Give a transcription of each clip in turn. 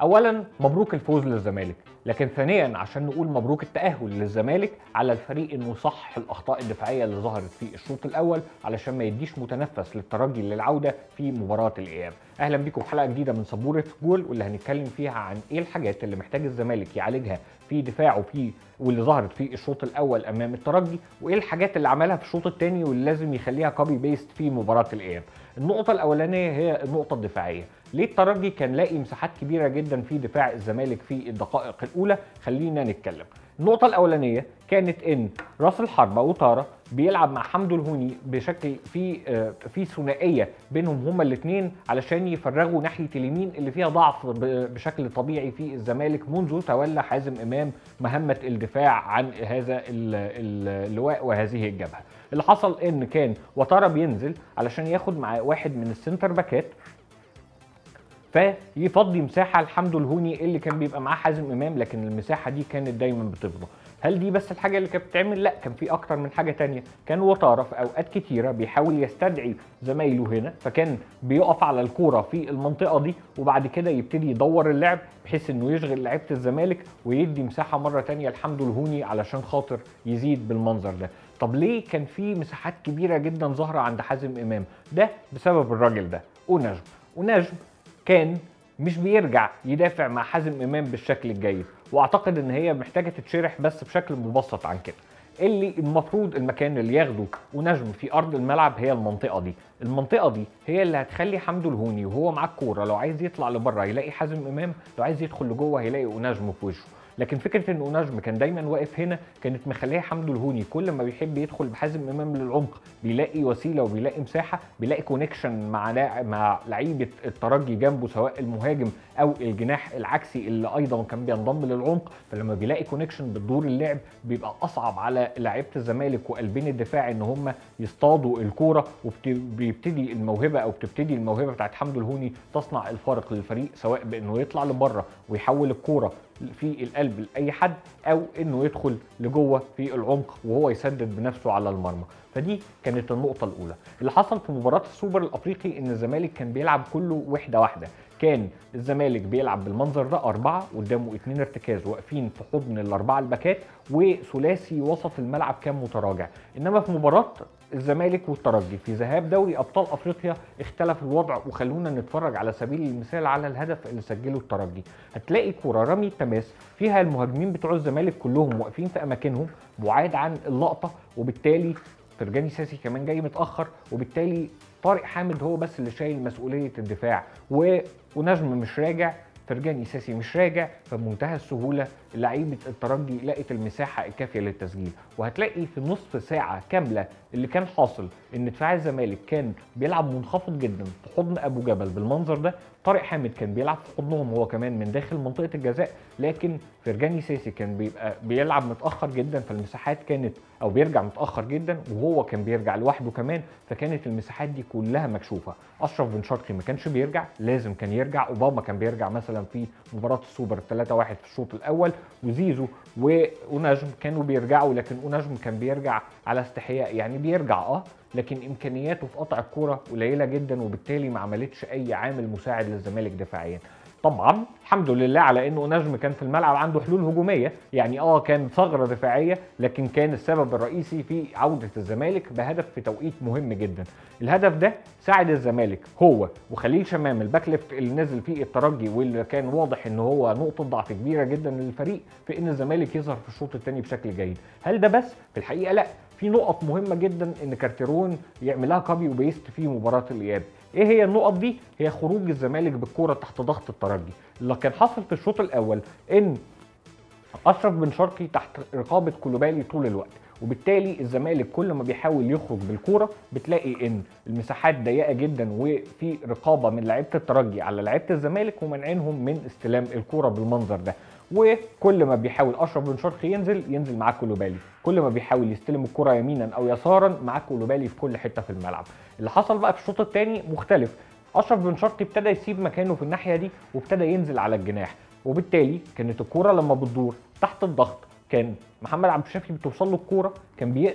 اولا مبروك الفوز للزمالك، لكن ثانيا عشان نقول مبروك التأهل للزمالك على الفريق انه صح الاخطاء الدفاعيه اللي ظهرت في الشوط الاول علشان ما يديش متنفس للترجي للعوده في مباراه الاياب. اهلا بيكم في حلقه جديده من سبوره جول، واللي هنتكلم فيها عن ايه الحاجات اللي محتاج الزمالك يعالجها في دفاعه واللي ظهرت في الشوط الاول امام الترجي، وايه الحاجات اللي عملها في الشوط الثاني واللي لازم يخليها كوبي بيست في مباراه الاياب. النقطه الاولانيه هي النقطه الدفاعيه. ليه الترجي كان لاقي مساحات كبيره جدا في دفاع الزمالك في الدقائق الاولى؟ خلينا نتكلم. النقطه الاولانيه كانت ان راس الحربه وطاره بيلعب مع حمدو الهوني بشكل في ثنائيه بينهم هما الاثنين علشان يفرغوا ناحيه اليمين اللي فيها ضعف بشكل طبيعي في الزمالك منذ تولى حازم امام مهمه الدفاع عن هذا اللواء وهذه الجبهه. اللي حصل ان كان وطاره بينزل علشان ياخد مع واحد من السنتر باكات فيفضي مساحه لحمدو الهوني اللي كان بيبقى معاه حازم امام، لكن المساحه دي كانت دايما بتفضى. هل دي بس الحاجه اللي كانت بتتعمل؟ لا، كان في اكتر من حاجه تانية. كان وطاره في اوقات كتيره بيحاول يستدعي زمايله هنا، فكان بيقف على الكوره في المنطقه دي وبعد كده يبتدي يدور اللعب بحيث انه يشغل لعيبه الزمالك ويدي مساحه مره تانية لحمدو الهوني علشان خاطر يزيد بالمنظر ده. طب ليه كان في مساحات كبيره جدا ظاهره عند حازم امام؟ ده بسبب الراجل ده ونجم كان مش بيرجع يدافع مع حازم امام بالشكل الجيد، واعتقد ان هي محتاجه تتشرح بس بشكل مبسط عن كده. اللي المفروض المكان اللي ياخده ونجم في ارض الملعب هي المنطقه دي هي اللي هتخلي حمدو الهوني وهو معاه الكوره لو عايز يطلع لبره يلاقي حازم امام، لو عايز يدخل لجوه هيلاقي ونجم في وشه. لكن فكره ان نجم كان دايما واقف هنا كانت مخليه حمدو الهوني كل ما بيحب يدخل بحازم امام للعمق بيلاقي وسيله وبيلاقي مساحه، بيلاقي كونكشن مع لعيبه الترجي جنبه سواء المهاجم او الجناح العكسي اللي ايضا كان بينضم للعمق. فلما بيلاقي كونكشن بتدور اللعب بيبقى اصعب على لعيبه الزمالك وقلبين الدفاع ان هم يصطادوا الكوره، وبتبتدي الموهبه بتاعت حمدو الهوني تصنع الفارق للفريق، سواء بانه يطلع لبره ويحول الكوره في القلب لاي حد او انه يدخل لجوه في العمق وهو يسدد بنفسه على المرمى. فدي كانت النقطه الاولى. اللي حصل في مباراه السوبر الافريقي ان الزمالك كان بيلعب كله وحده واحده. كان الزمالك بيلعب بالمنظر ده 4 قدامه 2 ارتكاز واقفين في حضن الاربعه الباكات، وثلاثي وسط الملعب كان متراجع. انما في مباراه الزمالك والترجي في ذهاب دوري ابطال افريقيا اختلف الوضع، وخلونا نتفرج على سبيل المثال على الهدف اللي سجله الترجي. هتلاقي كوره رمي التماس فيها المهاجمين بتوع الزمالك كلهم واقفين في اماكنهم بعاد عن اللقطه، وبالتالي فرجاني ساسي كمان جاي متاخر، وبالتالي طارق حامد هو بس اللي شايل مسؤوليه الدفاع ونجم مش راجع، فرجاني ساسي مش راجع. فبمنتهى السهوله لعيبه الترجي لقت المساحه الكافيه للتسجيل. وهتلاقي في نصف ساعه كامله اللي كان حاصل ان دفاع الزمالك كان بيلعب منخفض جدا في حضن ابو جبل بالمنظر ده. طارق حامد كان بيلعب في حضنهم هو كمان من داخل منطقه الجزاء، لكن فرجاني ساسي كان بيلعب متاخر جدا، فالمساحات كانت او بيرجع متاخر جدا وهو كان بيرجع لوحده كمان، فكانت المساحات دي كلها مكشوفه. اشرف بن شرقي ما كانش بيرجع، لازم كان يرجع. اوباما كان بيرجع مثلا في مباراه السوبر 3-1 في الشوط الاول، وزيزو ونجم كانوا بيرجعوا، لكن نجم كان بيرجع على استحياء، يعني بيرجع لكن امكانياته في قطع الكوره قليله جدا، وبالتالي ما عملتش اي عامل مساعد للزمالك دفاعيا. طبعا الحمد لله على انه نجم كان في الملعب عنده حلول هجوميه، يعني كان ثغره دفاعيه، لكن كان السبب الرئيسي في عوده الزمالك بهدف في توقيت مهم جدا. الهدف ده ساعد الزمالك هو وخليل شمام الباك ليفت اللي نزل فيه الترجي، واللي كان واضح ان هو نقطه ضعف كبيره جدا للفريق في ان الزمالك يظهر في الشوط الثاني بشكل جيد. هل ده بس؟ في الحقيقه لا، في نقط مهمه جدا ان كارتيرون يعملها كوبي وبيست في مباراه الاياب. ايه هي النقط دي؟ هي خروج الزمالك بالكوره تحت ضغط الترجي. اللي كان حاصل في الشوط الاول ان اشرف بن شرقي تحت رقابه كولوبالي طول الوقت، وبالتالي الزمالك كل ما بيحاول يخرج بالكوره بتلاقي ان المساحات ضيقه جدا، وفي رقابه من لعيبه الترجي على لعيبه الزمالك ومنعينهم من استلام الكوره بالمنظر ده. وكل ما بيحاول اشرف بن شرقي ينزل معاه كولوبالي، كل ما بيحاول يستلم الكره يمينا او يسارا معاه كولوبالي في كل حته في الملعب. اللي حصل بقى في الشوط الثاني مختلف. اشرف بن شرقي ابتدى يسيب مكانه في الناحيه دي وابتدى ينزل على الجناح، وبالتالي كانت الكوره لما بتدور تحت الضغط كان محمد عبد الشافي بتوصل له الكوره كان بيقدر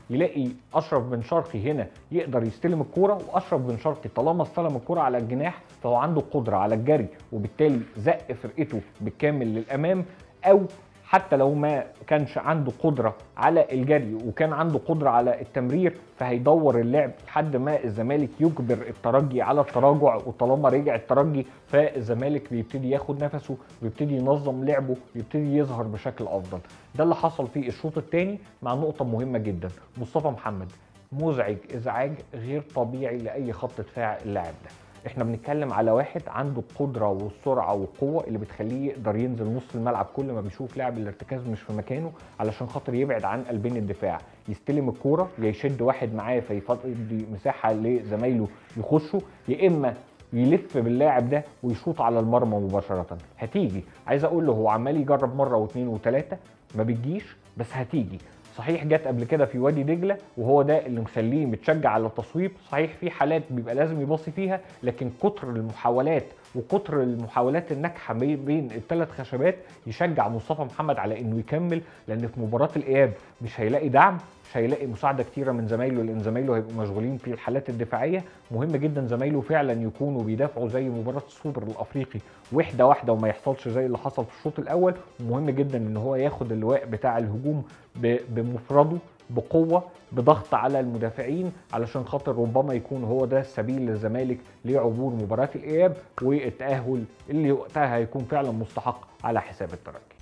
يلاقي اشرف بن شرقي هنا يقدر يستلم الكوره، واشرف بن شرقي طالما استلم الكوره على الجناح فهو عنده قدره على الجري، وبالتالي زق فرقته بالكامل للامام، او حتى لو ما كانش عنده قدره على الجري وكان عنده قدره على التمرير، فهيدور اللعب لحد ما الزمالك يجبر الترجي على التراجع، وطالما رجع الترجي فالزمالك بيبتدي ياخد نفسه ويبتدي ينظم لعبه ويبتدي يظهر بشكل افضل. ده اللي حصل في الشوط الثاني مع نقطه مهمه جدا، مصطفى محمد مزعج ازعاج غير طبيعي لاي خط دفاع اللاعب ده. احنا بنتكلم على واحد عنده القدره والسرعه والقوه اللي بتخليه يقدر ينزل نص الملعب كل ما بيشوف لاعب الارتكاز مش في مكانه علشان خاطر يبعد عن قلبين الدفاع، يستلم الكوره يا يشد واحد معاه فيفضي مساحه لزمايله يخشوا، يا اما يلف باللاعب ده ويشوط على المرمى مباشره. هتيجي، عايز اقول له هو عمال يجرب مره واثنين وثلاثه ما بتجيش، بس هتيجي. صحيح جت قبل كده في وادي دجله وهو ده اللي مخليه متشجع على التصويب، صحيح في حالات بيبقى لازم يباصي فيها، لكن كتر المحاولات وكتر المحاولات الناجحه بين الثلاث خشبات يشجع مصطفى محمد على انه يكمل، لان في مباراه الاياب مش هيلاقي دعم، مش هيلاقي مساعده كتيره من زمايله، لان زمايله هيبقوا مشغولين في الحالات الدفاعيه. مهم جدا زمايله فعلا يكونوا بيدافعوا زي مباراه السوبر الافريقي واحده واحده وما يحصلش زي اللي حصل في الشوط الاول، ومهم جدا ان هو ياخد اللواء بتاع الهجوم بمفرده بقوه بضغط على المدافعين، علشان خاطر ربما يكون هو ده السبيل للزمالك لعبور مباراه الاياب والتاهل اللي وقتها هيكون فعلا مستحق على حساب الترجي.